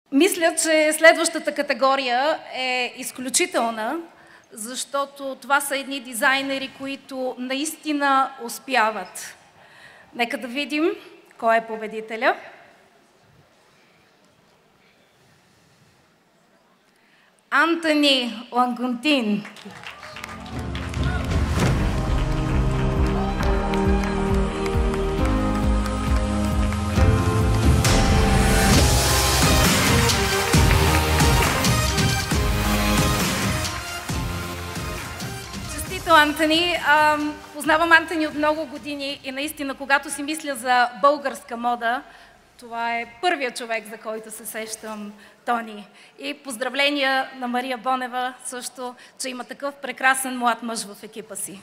Мисля, че следващата категория е изключителна, защото това са едни дизайнери, които наистина успяват. Нека да видим кой е победителя. Антони Лангунтин. Честито, Антони. Познавам Антони от много години и наистина, когато си мисля за българска мода, това е първият човек, за който се сещам, Тони. И поздравления на Мария Бонева също, че има такъв прекрасен млад мъж в екипа си.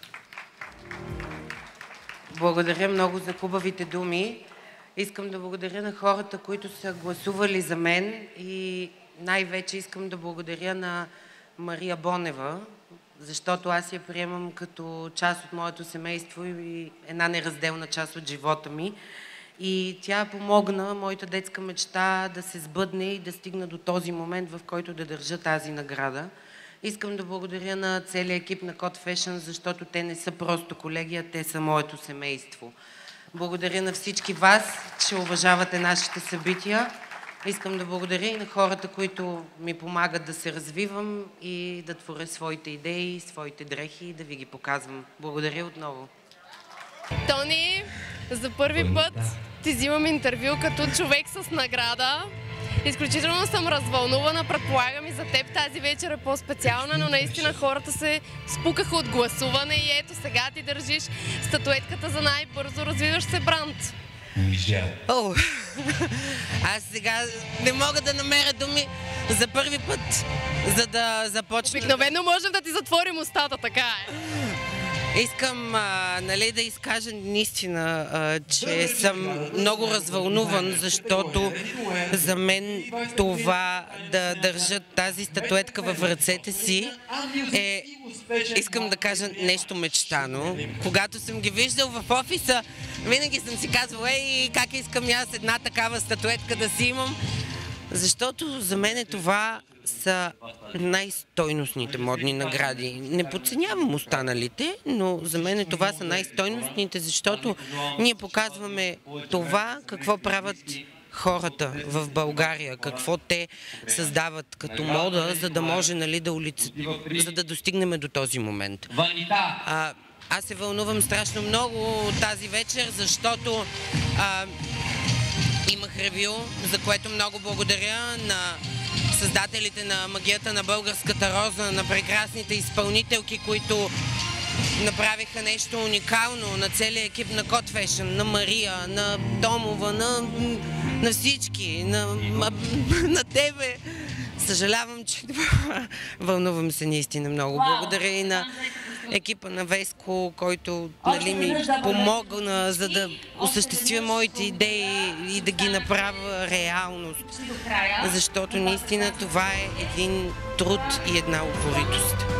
Благодаря много за хубавите думи. Искам да благодаря на хората, които са гласували за мен и най-вече искам да благодаря на Мария Бонева, защото аз я приемам като част от моето семейство и една неразделна част от живота ми. И тя помогна моята детска мечта да се сбъдне и да стигна до този момент, в който да държа тази награда. Искам да благодаря на целия екип на Code Fashion, защото те не са просто колеги, а те са моето семейство. Благодаря на всички вас, че уважавате нашите събития. Искам да благодаря и на хората, които ми помагат да се развивам и да творя своите идеи, своите дрехи и да ви ги показвам. Благодаря отново. Тони, за първи път ти взимам интервю като човек с награда. Изключително съм развълнувана, предполагам и за теб тази вечер е по-специална, но наистина хората се спукаха от гласуване и ето сега ти държиш статуетката за най-бързо развиващ се бранд. Аз сега не мога да намеря думи за първи път, за да започна. Обикновено можем да ти затворим устата, така е. Искам да изкажа наистина, че съм много развълнуван, защото за мен това да държа тази статуетка в ръцете си е, искам да кажа, нещо мечтано. Когато съм ги виждал в офиса, винаги съм си казвал, как искам аз една такава статуетка да си имам, защото за мен това са най-стойностните модни награди. Не подценявам останалите, но за мен това са най-стойностните, защото ние показваме това, какво правят хората в България, какво те създават като мода, за да може за да достигнем до този момент. Аз се вълнувам страшно много тази вечер, защото имах ревю, за което много благодаря на създателите на магията на българската роза, на прекрасните изпълнителки, които направиха нещо уникално, на целия екип на Code Fashion, на Мария, на Томова, на всички, на тебе. Съжалявам, че вълнувам се наистина много. Благодаря и на екипа на Веско, който ми помогна, за да осъществя моите идеи и да ги направя реалност. Защото наистина това е един труд и една упоритост.